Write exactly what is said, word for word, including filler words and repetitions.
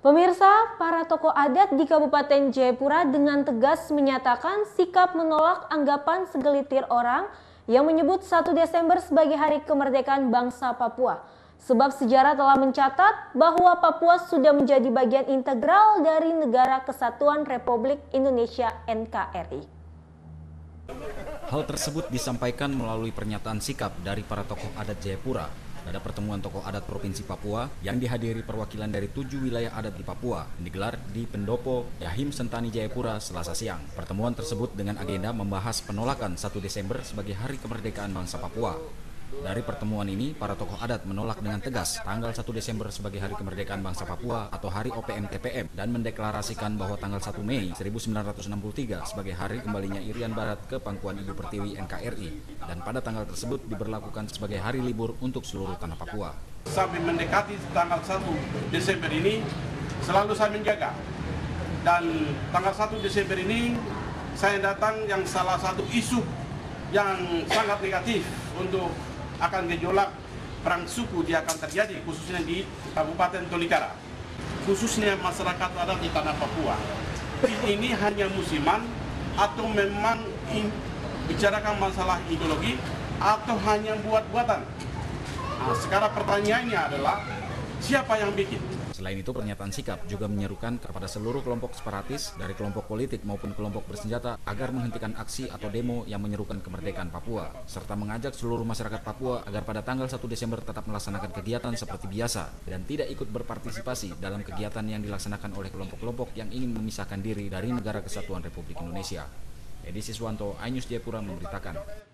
Pemirsa, para tokoh adat di Kabupaten Jayapura dengan tegas menyatakan sikap menolak anggapan segelintir orang yang menyebut satu Desember sebagai hari kemerdekaan bangsa Papua. Sebab sejarah telah mencatat bahwa Papua sudah menjadi bagian integral dari Negara Kesatuan Republik Indonesia N K R I. Hal tersebut disampaikan melalui pernyataan sikap dari para tokoh adat Jayapura pada pertemuan tokoh adat Provinsi Papua yang dihadiri perwakilan dari tujuh wilayah adat di Papua yang digelar di Pendopo, Yahim Sentani, Jayapura, Selasa siang. Pertemuan tersebut dengan agenda membahas penolakan satu Desember sebagai hari kemerdekaan bangsa Papua. Dari pertemuan ini, para tokoh adat menolak dengan tegas tanggal satu Desember sebagai Hari Kemerdekaan Bangsa Papua atau Hari O P M T P M dan mendeklarasikan bahwa tanggal satu Mei seribu sembilan ratus enam puluh tiga sebagai hari kembalinya Irian Barat ke pangkuan Ibu Pertiwi N K R I dan pada tanggal tersebut diberlakukan sebagai hari libur untuk seluruh tanah Papua. Sampai mendekati tanggal satu Desember ini selalu saya menjaga, dan tanggal satu Desember ini saya datang yang salah satu isu yang sangat negatif untuk akan gejolak perang suku dia akan terjadi khususnya di Kabupaten Tolikara, khususnya masyarakat adat di tanah Papua. Ini hanya musiman atau memang bicarakan masalah ideologi atau hanya buat-buatan? Nah, sekarang pertanyaannya adalah siapa yang bikin? Selain itu, pernyataan sikap juga menyerukan kepada seluruh kelompok separatis dari kelompok politik maupun kelompok bersenjata agar menghentikan aksi atau demo yang menyerukan kemerdekaan Papua, serta mengajak seluruh masyarakat Papua agar pada tanggal satu Desember tetap melaksanakan kegiatan seperti biasa dan tidak ikut berpartisipasi dalam kegiatan yang dilaksanakan oleh kelompok-kelompok yang ingin memisahkan diri dari Negara Kesatuan Republik Indonesia. Edi Siswanto, iNews Jayapura memberitakan.